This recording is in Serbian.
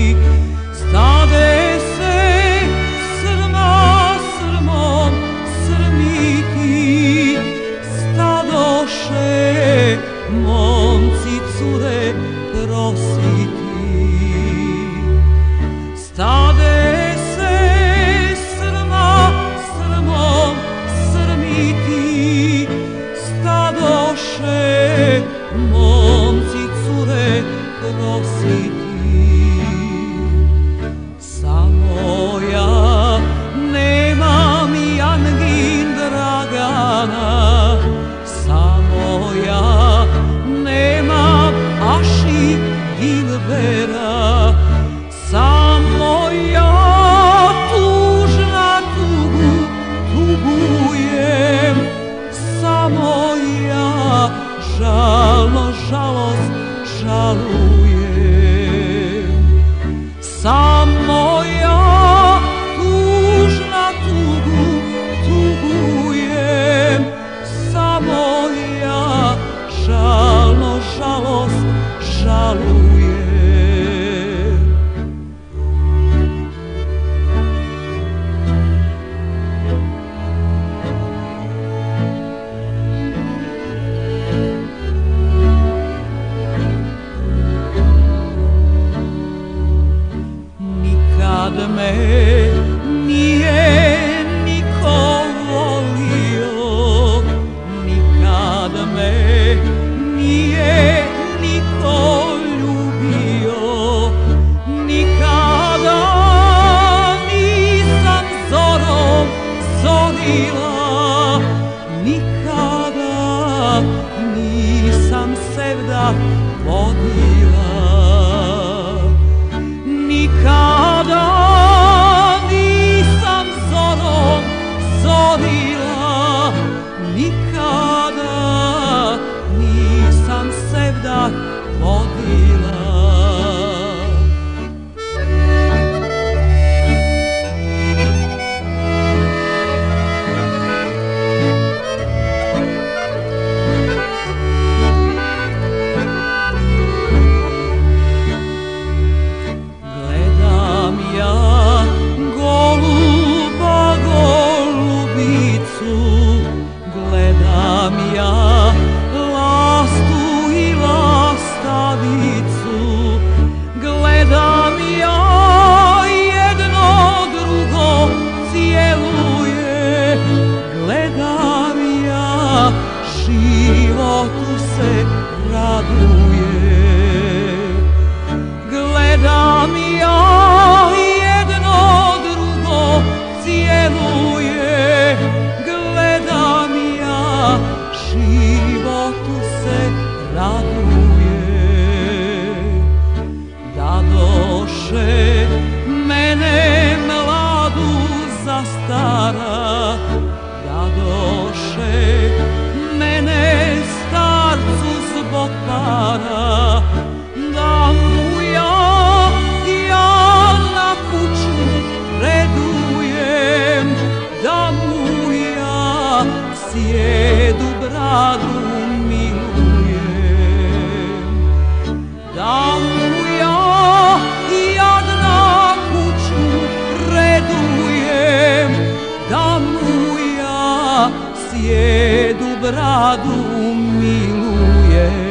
Stade se srmom srmiti, stadoše momci cure prositi. Stade se srmom srmiti, stadoše momci cure prositi. Samo ja nemam Jangin Dragana, samo ja nemam Aši Dilbera, samo ja tužna tugujem, samo ja žalost žalujem. Samo ja tužna tugujem, samo ja žalost žalujem. Nikad me nije niko volio, nikad me nije niko ljubio, nikada nisam zorom zorila, nikada nisam sevdah vodila. Nikada nisam zorom zorila, nikada nisam sevdah vodila. Gledam ja lastu i lastavicu, gledam ja jedno drugo cijeluje, gledam ja životu se raduje, gledam ja jedno drugo cijeluje, gledam ja životu se raduje. Dadoše mene mladu za stara, dadoše mene starcu zbog para, da mu ja na kuću redujem, da mu ja sjedu bradu milujem, da mu ja na kuću redujem, da mu ja sjedu bradu milujem.